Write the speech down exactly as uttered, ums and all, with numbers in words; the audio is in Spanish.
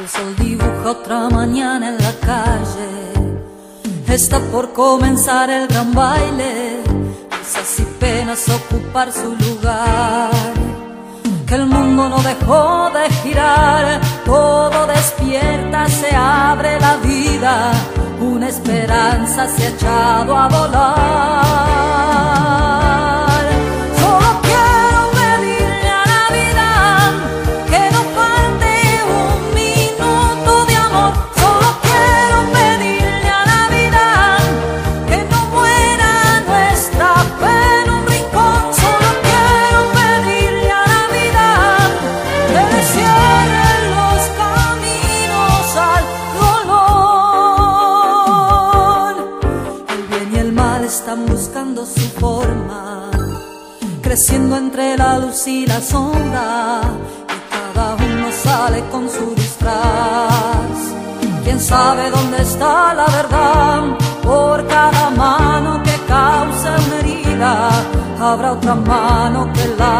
El sol dibuja otra mañana en la calle. Está por comenzar el gran baile. Risas y penas ocupar su lugar. Que el mundo no dejó de girar. Todo despierta, se abre la vida. Una esperanza se ha echado a volar. Están buscando su forma, creciendo entre la luz y la sombra, y cada uno sale con su disfraz. ¿Quién sabe dónde está la verdad? Por cada mano que causa una herida, habrá otra mano que la